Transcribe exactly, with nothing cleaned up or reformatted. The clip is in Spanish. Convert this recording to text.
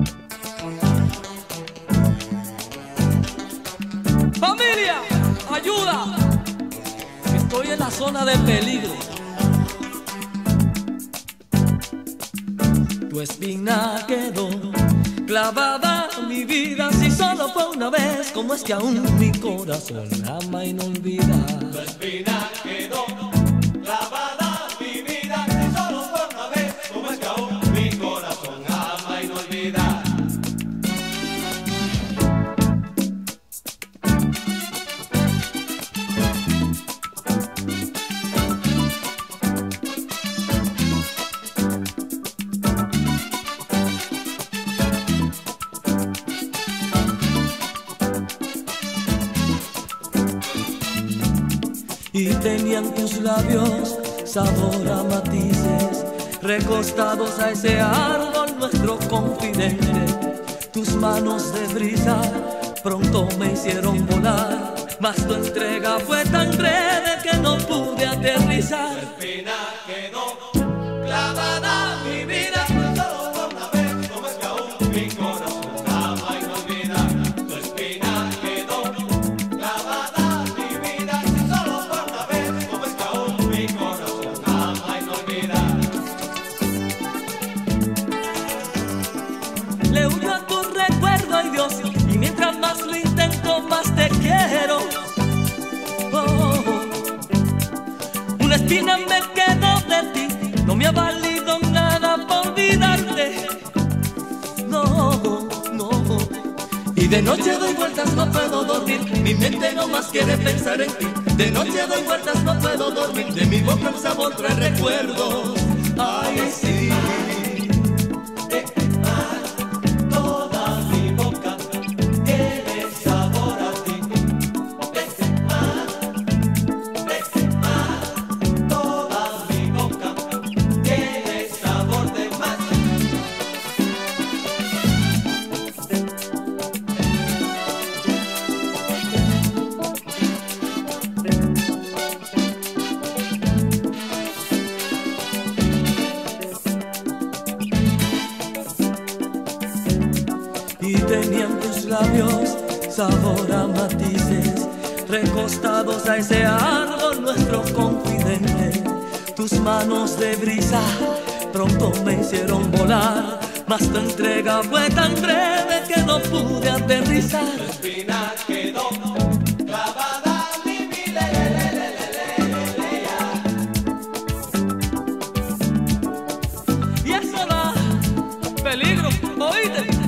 Familia, ayuda, estoy en la zona de peligro. Tu espina quedó clavada en mi vida. Si solo fue una vez, como es que aún mi corazón ama y no olvida. Tu espina quedó clavada en mi vida. Si solo fue una vez, como es que aún mi corazón ama y no olvida. Y tenían tus labios sabor a matices, recostados a ese árbol nuestro confidente. Tus manos de brisa pronto me hicieron volar, mas tu entrega fue tan breve que no pude aterrizar. Tu espina quedó clavada en mi vida. Solo fue una vez, como es que aún mi corazón ama y no olvida. Tu espina quedó clavada en mi vida. Solo fue una vez, como es que aún mi corazón ama y no olvida. Le huyo a tu recuerdo, ay Dios, y mientras más lo intento, más te quiero. Oh, oh, oh. Una espina me quedó de ti, no me ha valido nada por olvidarte. No, no. Y de noche doy vueltas, no puedo dormir, mi mente no más quiere pensar en ti. De noche doy vueltas, no puedo dormir, de mi boca un sabor trae recuerdos. Ay, sí. Toda mi boca tiene sabor a ti. Ese mar, ese mar. Toda mi boca tiene sabor de mar. Y tenían tus labios sabor a matices, recostados a ese árbol nuestro confidente. Tus manos de brisa pronto me hicieron volar, mas tu entrega fue tan breve que no pude aterrizar. Tu espina quedó clavada en mi vida. Le, le, le, le, le, le, le, ya. Y eso da peligro, oíste.